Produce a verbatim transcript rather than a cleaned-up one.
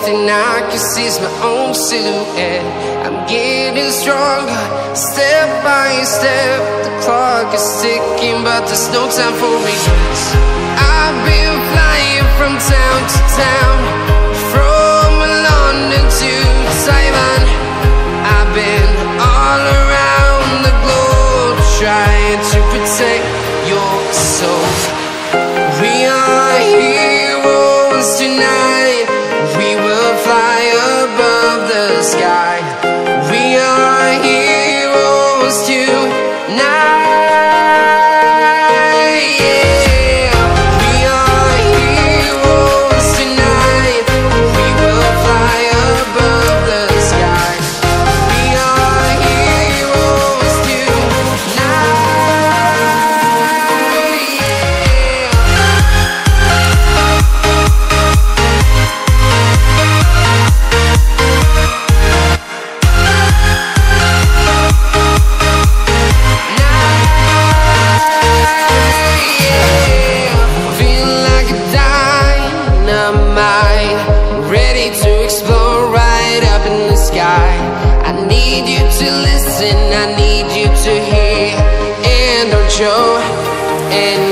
thing I can see is my own silhouette. I'm getting stronger, step by step. The clock is ticking, but there's no time for regrets. I've been flying from town to town, from London to Taiwan. I've been all around the globe, trying to protect your soul. We are heroes tonight. We will fly above the sky. We are heroes tonight. I need you to listen, I need you to hear, and don't show. And